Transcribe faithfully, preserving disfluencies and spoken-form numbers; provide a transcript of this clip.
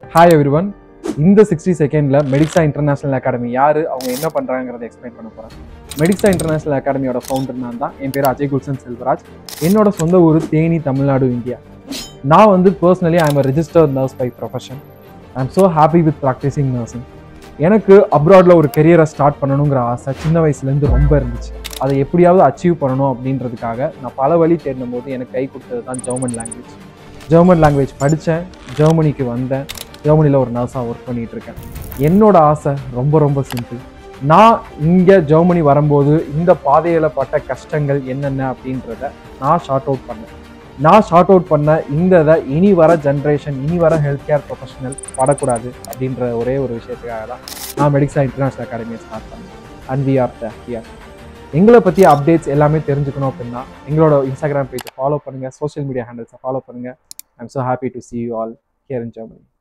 Hi everyone. இந்த sixty செகண்ட்ல மெடிக்ஸா international academy யாரு, அவங்க என்ன பண்றாங்கறத எக்ஸ்பிளைன் பண்ண போறேன். மெடிக்ஸா இன்டர்நேஷனல் அகாடமியோட ஃபவுண்டர் நான் தான். என் பேர் அஜய் குல்சன் செல்வராஜ். என்னோட சொந்த ஊர் தேனி, தமிழ்நாடு, இந்தியா. நான் வந்து personally I am a registered nurse by profession. I am so happy with practicing nursing. எனக்கு அப்ராட்ல ஒரு கெரியரை ஸ்டார்ட் பண்ணணுங்கிற ஆசை சின்ன வயசுலேருந்து ரொம்ப இருந்துச்சு. அதை எப்படியாவது அச்சீவ் பண்ணணும் அப்படின்றதுக்காக நான் பல வழி தேடின போது எனக்கு கை கொடுத்தது தான் ஜெர்மன் லாங்குவேஜ். ஜெர்மன் லாங்குவேஜ் படித்தேன், ஜெர்மனிக்கு வந்தேன், ஜெர்மனியில் ஒரு நர்ஸாக ஒர்க் பண்ணிகிட்டு இருக்கேன். என்னோட ஆசை ரொம்ப ரொம்ப சிம்பிள். நான் இங்கே ஜெர்மனி வரும்போது இந்த பாதையில் பட்ட கஷ்டங்கள் என்னென்ன அப்படின்றத நான் ஷார்ட் அவுட் பண்ணேன். நான் ஷார்ட் அவுட் பண்ண இந்த இதை இனி வர ஜென்ரேஷன், இனி வர ஹெல்த் கேர் ப்ரொஃபஷனல் படக்கூடாது அப்படின்ற ஒரே ஒரு விஷயத்துக்காக தான் நான் மெடிக்ஸா இன்டர்நேஷனல் அகாடமியை ஸ்டார்ட் பண்ணேன். And we are the here. எங்களை பற்றி அப்டேட்ஸ் எல்லாமே தெரிஞ்சுக்கணும் அப்படின்னா எங்களோட இன்ஸ்டாகிராம் பேஜை ஃபாலோ பண்ணுங்கள், சோஷியல் மீடியா ஹேண்டில்ஸை ஃபாலோ பண்ணுங்கள். I am so happy to see you all here in Germany.